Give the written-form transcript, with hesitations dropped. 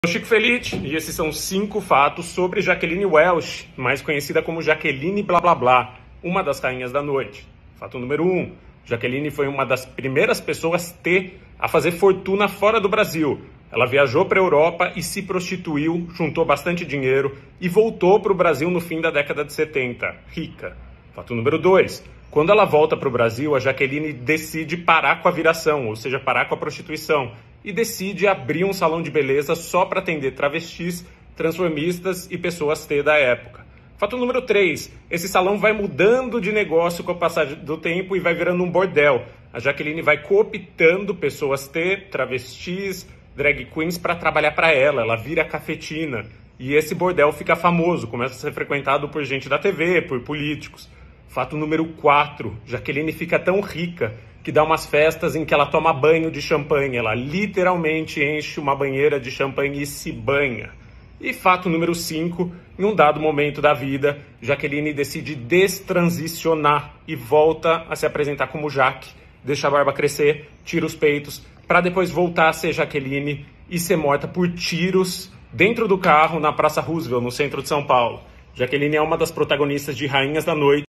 Sou Chico Felice e esses são 5 fatos sobre Jacqueline Welch, mais conhecida como Jaqueline Blá Blá Blá, uma das rainhas da noite. Fato número 1. Jaqueline foi uma das primeiras pessoas a fazer fortuna fora do Brasil. Ela viajou para a Europa e se prostituiu, juntou bastante dinheiro e voltou para o Brasil no fim da década de 70, rica. Fato número 2. Quando ela volta para o Brasil, a Jaqueline decide parar com a viração, ou seja, parar com a prostituição, e decide abrir um salão de beleza só para atender travestis, transformistas e pessoas T da época. Fato número 3. Esse salão vai mudando de negócio com o passar do tempo e vai virando um bordel. A Jaqueline vai cooptando pessoas T, travestis, drag queens para trabalhar para ela. Ela vira cafetina. E esse bordel fica famoso, começa a ser frequentado por gente da TV, por políticos. Fato número 4. Jaqueline fica tão rica que dá umas festas em que ela toma banho de champanhe. Ela literalmente enche uma banheira de champanhe e se banha. E fato número 5. Em um dado momento da vida, Jaqueline decide destransicionar e volta a se apresentar como Jaque. Deixa a barba crescer, tira os peitos, para depois voltar a ser Jaqueline e ser morta por tiros dentro do carro na Praça Roosevelt, no centro de São Paulo. Jaqueline é uma das protagonistas de Rainhas da Noite.